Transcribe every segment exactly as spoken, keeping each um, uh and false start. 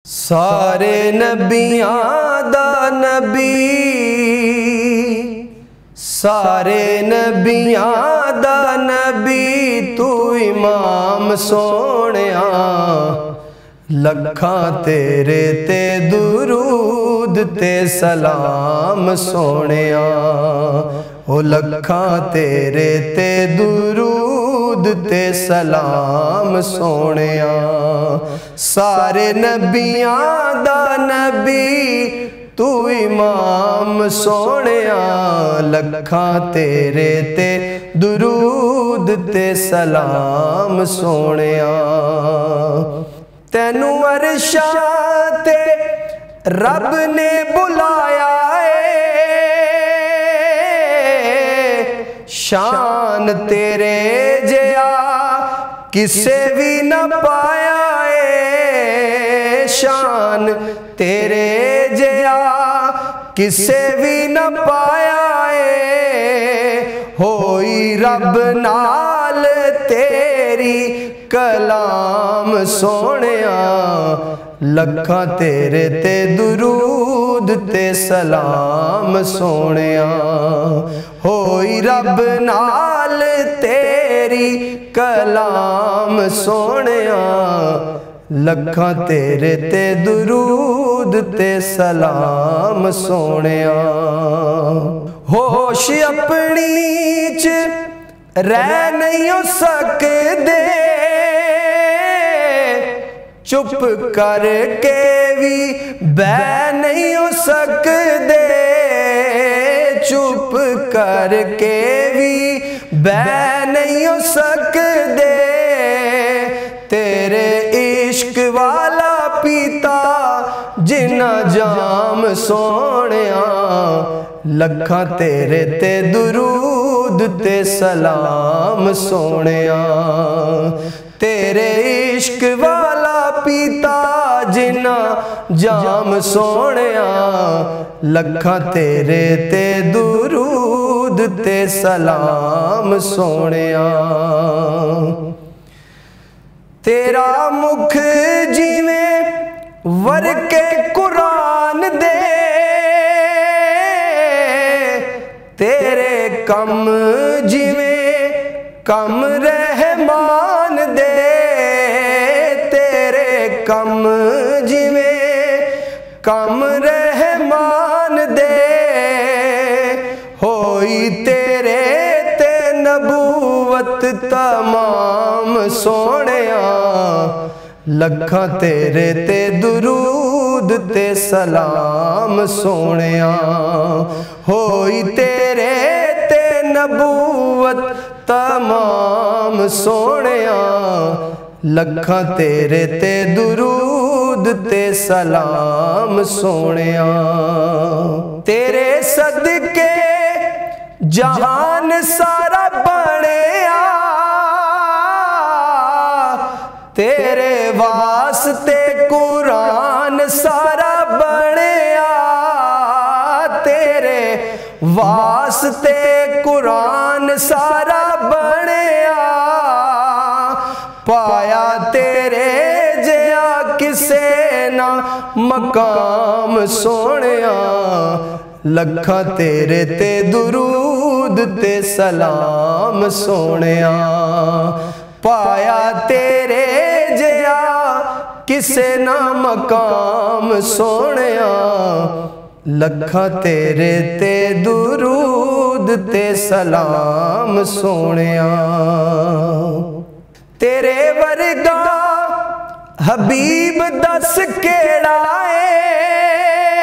सारे नबियां दा नबी, सारे नबियां दा नबी तू इमाम सोहणिया। लखां तेरे ते दुरूद ते सलाम सोहणिया। ओ लखां तेरे ते दुरूद ते सलाम सोहणिया। सारे नबियां दा नबी तू इमाम सोहणिया। लखां तेरे ते दुरूद ते सलाम सोहणिया। तैनू अरशां ते रब ने बुलाया है। शान तेरे जिया किसे भी न पाया है। शान तेरे जिया किसे भी न पाया है। होई रब नाल तेरी कलाम सोहणिया। लखां तेरे ते दुरूद ते सलाम सोहणिया। होई रब नाल तेरी कलाम सोहणिया। लखां तेरे ते दुरूद ते सलाम सोहणिया। होश अपनी च रह नहीं सकदे। चुप करके भी बह नहीं हो सकदे। चुप करके भी बह नहीं हो सकदे। तेरे इश्क वाला पीता जिन्ना जाम सोहणिया। लखां तेरे ते दुरूद ते सलाम सोहणिया। तेरे इश्क वाला पीता जिन्ना जाम सोहणिया। लखां तेरे ते दुरूद ते सलाम सोहणिया। तेरा मुख जिवें वरके कुरान दे। तेरे कम जिवें कम रहमान दे। तेरे कम जिवें कम रहमान दे। होई तेरे ते नबूवत तमाम सोहणिया। लखां तेरे ते दुरूद ते सलाम सोहणिया। होई तेरे ते नबूवत तमाम सोहणिया। लखां तेरे ते दुरूद ते सलाम सोहणिया। तेरे सदके जहान सारा बणिया। तेरे वास्ते कुरान सारा बणिया। तेरे वास्ते कुरान सारा बणिया। पाया तेरे जिया किसे ना मकाम सोहणिया। लखां तेरे ते दुरूद ते सलाम सोहणिया। पाया तेरे जिया किसे ना मकाम सोहणिया। लखां तेरे ते दुरूद ते सलाम सोहणिया। तेरे वर्गा हबीब दस केड़ा है।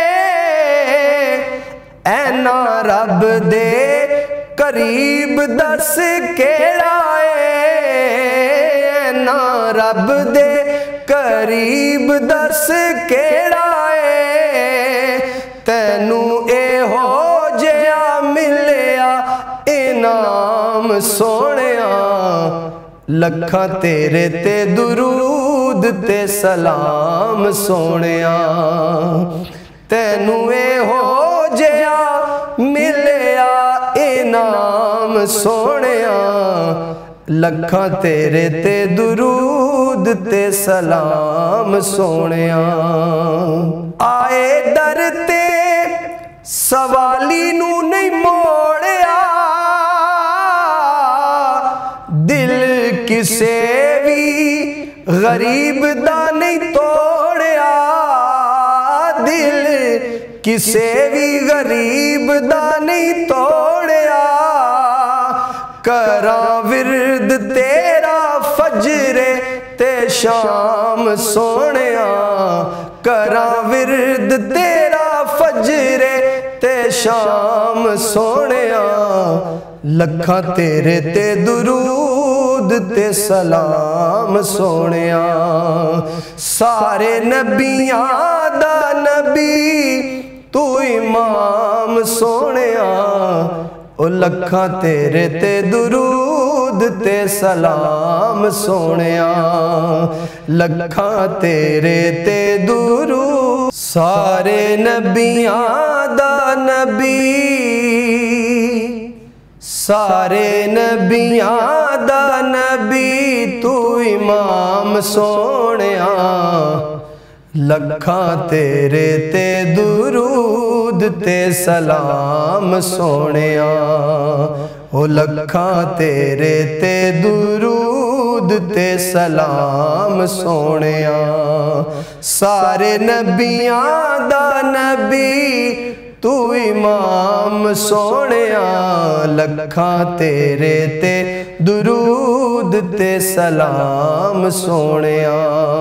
ऐना रब दे करीब दस केड़ा है। ऐना रब दे करीब दस केड़ा है। तैनू एहो जिया मिलिया इनाम सोहणिया। लखां तेरे ते दुरूद ते सलाम सोहणिया। तैनू एहो जिया मिलिया इनाम सोहणिया। लखां तेरे ते दुरूद दुरूद ते सलाम सोनिया। आए दर ते सवाली नू नहीं मोड़िया, दिल किसे भी गरीब दा नहीं तोड़िया, दिल किसे भी गरीब दा नहीं तोड़िया। करा विरद तेरा फजरे ते शाम सोनिया, करा विरद तेरा फजरे ते शाम सोनिया। लखा तेरे ते दुरूद ते सलाम सोनिया। सारे नबियां दा नबी तू इमाम सोनिया, ओ लखा तेरे ते दुरूद ते सलाम सोनिया। लखा तेरे ते दुरूद, सारे नबियां दा नबी, सारे नबियां दा नबी तू इमाम सोनिया। लखा तेरे ते दुरूद ते सलाम सोनिया, ओ लखा तेरे ते दुरूद ते सलाम सोनिया। सारे नबियां दा नबी तू इमाम सोनिया। लखा तेरे ते दुरूद ते सलाम सोनिया।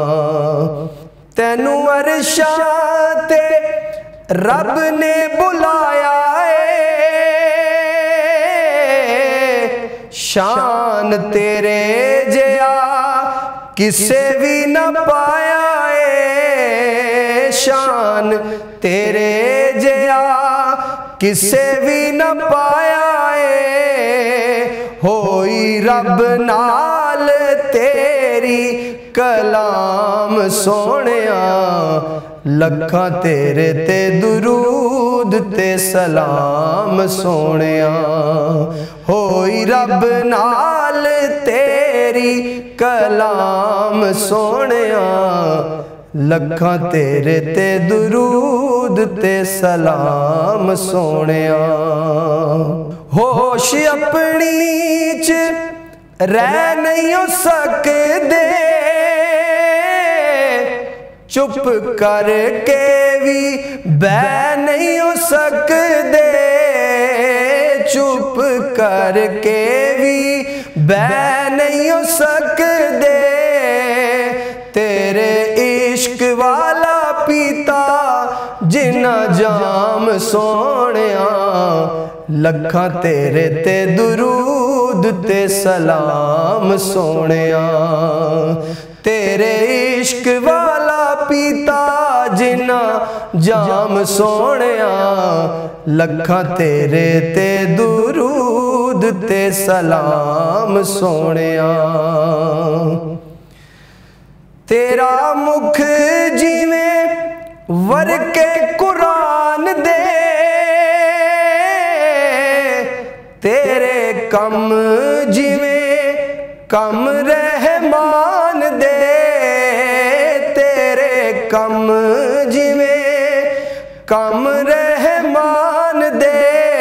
तेनू अरशां ते रब ने बुलाया है, शान तेरे जिया किसे भी न पाया है, शान तेरे जिया किसे भी न पाया है। होई रब नाल तेरी कलाम सोनिया। लखा तेरे ते दुरूद ते सलाम सोनिया। होई रब नाल तेरी कलाम सोनिया। लखा तेरे ते दुरूद ते सलाम सोनिया। होश अपनी च रह नहीं सकदे, चुप करके भी बह नहीं हो सकदे, चुप करके भी बह नहीं हो सकदे। तेरे इश्क वाला पीता जिन्ना जाम सोनिया। लखा तेरे ते दुरूद ते सलाम सोनिया। तेरे इश्क वाला पीता जिन्ना जाम सोनिया। लखा तेरे ते दुरूद ते सलाम सोनिया। तेरा मुख जिवें वरके कुरान दे, तेरे कम जिवें कम रहमान दे, तेरे कम जिवें कम रहमान दे।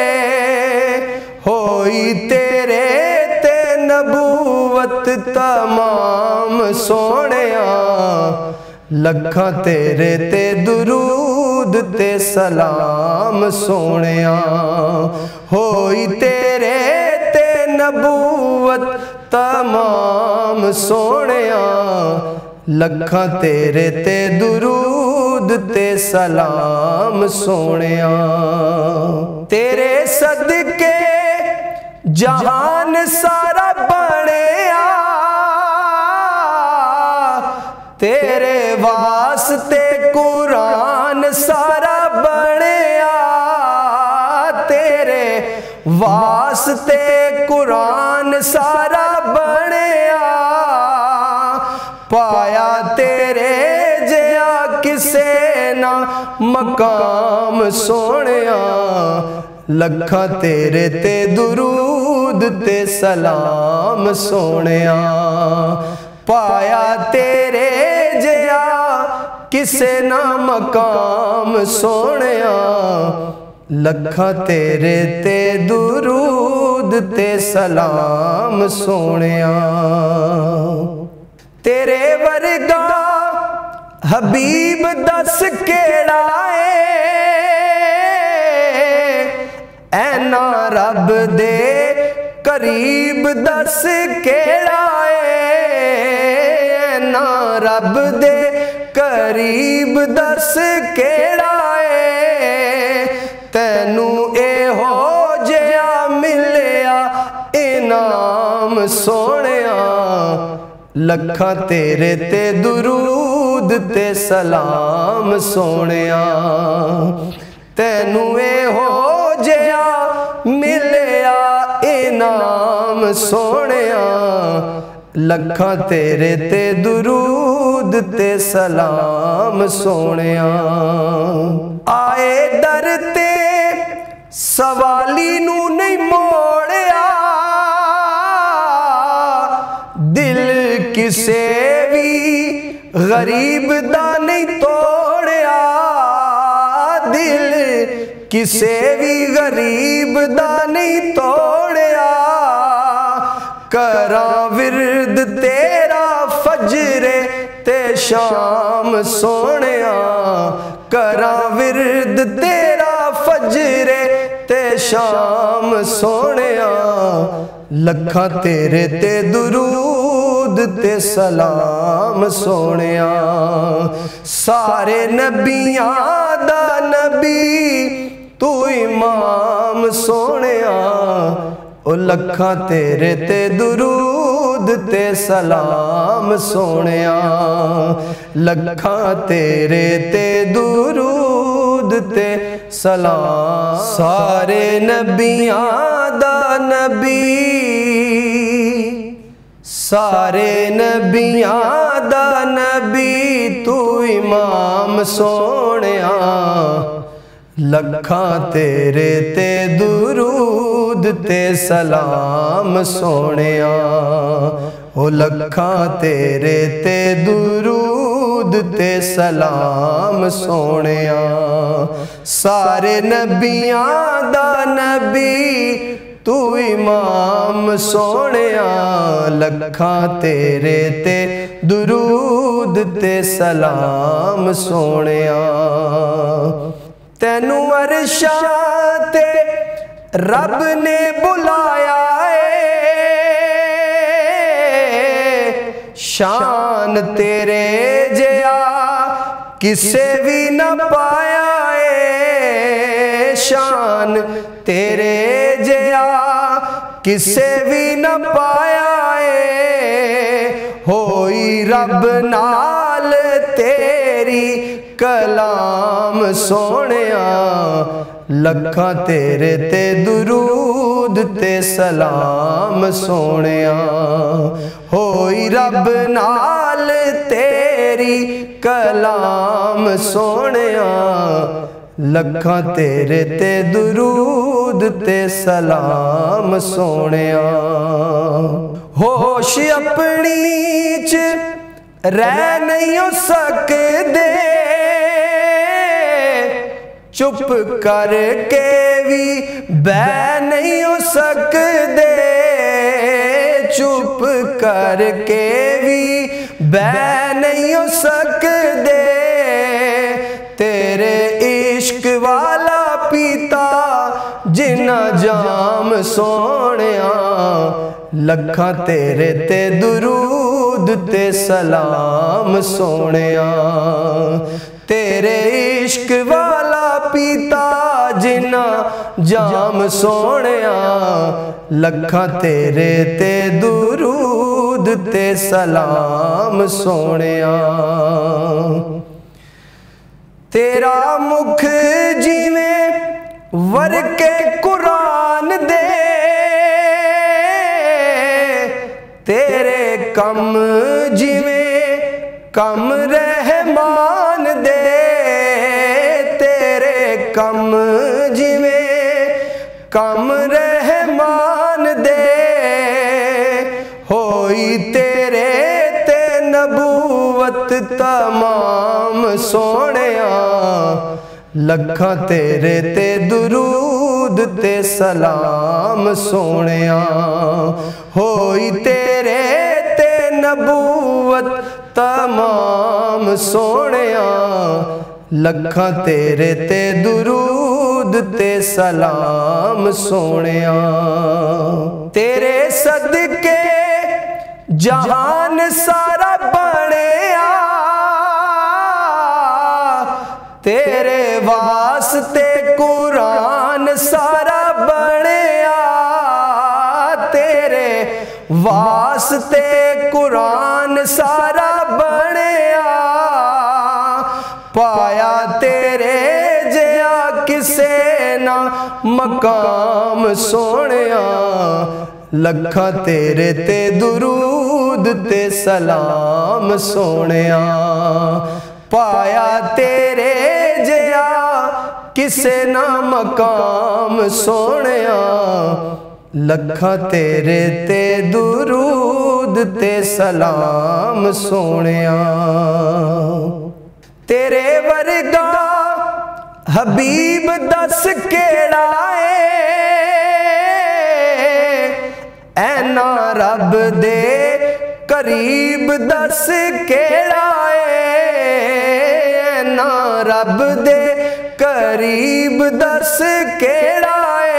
होई तेरे ते नबूवत तमाम सोनिया। लखा तेरे ते दुरूद ते सलाम सोनिया। होई तेरे ते नबूवत तमाम सोनिया। लखा तेरे ते दुरूद ते सलाम सोनिया। तेरे सदके जहान सारा बनिया, तेरे वास्ते कुरान सारा बनिया, तेरे वास्ते कुरान सारा बनिया। पाया तेरे जिया किसे ना मकाम सोनिया। लखा तेरे ते दुरूद ते सलाम सोनिया। पाया तेरे जिया किसे ना मकाम सोहणिया, लखा तेरे ते दुरूद ते सलाम सोहणिया। तेरे वर्गा हबीब दस केड़ा ऐना रब दे करीब दस केड़ा ऐना रब दे करीब दस केड़ा तैनू एहो जिया मिलिया इनाम सोहणिया, लखा तेरे ते दुरूद ते सलाम सोहणिया। तैनू एहो जिया मिलिया इनाम सोहणिया, लखा तेरे ते दुरूद ते सलाम सोहणिया। आए दर ते सवाली नू नहीं मोड़िया, दिल किसे भी गरीब दा नहीं तोड़िया, दिल किसे भी गरीब दा नहीं तोड़िया। करा विरद तेरा फजरे ते शाम सोहणिया, करा विरद तेरा फजरे ते शाम सोहणिया, लखा तेरे ते दुरूद ते सलाम सोहणिया। सारे नबियां दा नबी तू इमाम सोहणिया, ओ लखा तेरे ते दुरूद ते सलाम सोहणिया, लखा तेरे ते दुरूद ते सलाम। सारे नबियां दा नबी, सारे नबियां दा नबी तू इमाम सोहणिया, लखा तेरे ते दुरूद ते सलाम सोहणिया, ओ लखा तेरे ते दुरूद ते सलाम सोहणिया। सारे नबियां दा नबी तू इमाम सोहणिया, लखा तेरे ते दुरूद ते सलाम सोहणिया। तैनू अरशां ते रब ने बुलाया शान तेरे जिया किसे भी न पाया है, शान तेरे जिया किसे भी न पाया है। होई रब नाल तेरी कलाम सोहणिया, लखा तेरे ते दुरूद ते सलाम सोहणिया। होई रब नाल तेरी कलाम सोहणिया, लखा तेरे ते दुरूद ते सलाम सोहणिया। होश अपनी च रह नहीं सकदे, चुप करके भी बह नहीं हो सकदे, चुप करके भी बह नहीं हो सकदे। तेरे इश्क वाला पीता जिन्ना जाम सोहणिया, लखा तेरे ते दुरूद ते सलाम सोहणिया। तेरे इश्क वाला पीता जिन्ना जाम सोहणिया, लखा तेरे ते दुरूद ते सलाम सोहणिया। तेरा मुख जिवें वरके कुरान दे, तेरे कम जिवें कम रहमान दे, तेरे कम जिवें कम रहमान दे। होई तेरे ते नबूवत तमाम सोहणिया, लखां तेरे ते दुरूद ते सलाम सोहणिया। होई तेरे ते नबूवत तमाम सोहणिया, लखां तेरे ते दुरूद ते सलाम सोहणिया। तेरे सदके जहान सारा बणिया, तेरे वास्ते कुरान सारा बणिया, तेरे वास्ते कुरान सारा बणिया। पाया तेरे जिहा किसे ना मकाम सोहणिया, लखां तेरे ते दुरूद ते सलाम सोहणिया। पाया तेरे जिहा किसे ना मकाम सोहणिया, लखां तेरे ते दुरूद ते सलाम सोहणिया। तेरे वर्गा हबीब दस केड़ा ऐना रब दे करीब दस केड़ा ऐना रब दे करीब दस केड़ा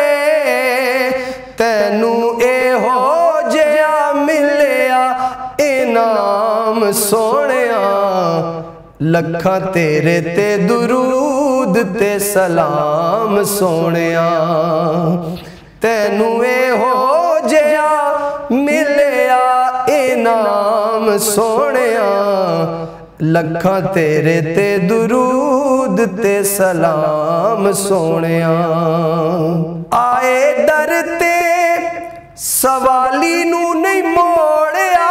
तैनू एहो जिहा मिलिया इनाम सोहणिया, लखां तेरे ते दुरूद ते सलाम सोहणिया। तैनू एहो जिहा मिलिया इनाम सोहणिया, लखां तेरे ते दुरूद ते सलाम सोहणिया। आए दर ते सवाली नू नहीं मोड़िया,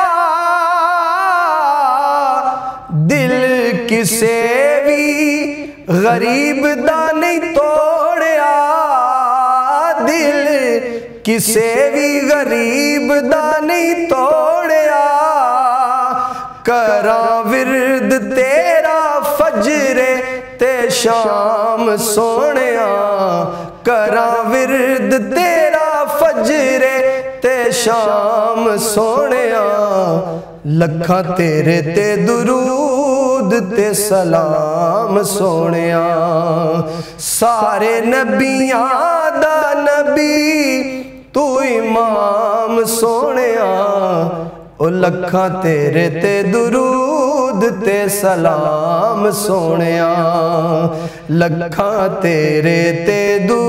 दिल किसे भी गरीब दा नहीं तोड़िया, दिल किसे भी गरीब दा नहीं तोड़िया। करा विरद तेरा फजरे ते शाम सोहणिया, करा विरद तेरा फजरे ते शाम सोहणिया, लखां तेरे ते दुरूद ते सलाम सोहणिया। सारे नबियां दा नबी तू इमाम सोहणिया, ओ लखां तेरे ते दुरूद ते सलाम सोहणिया, लखां तेरे ते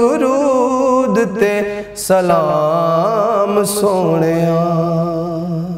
दुरूद ते सलाम सोहणिया।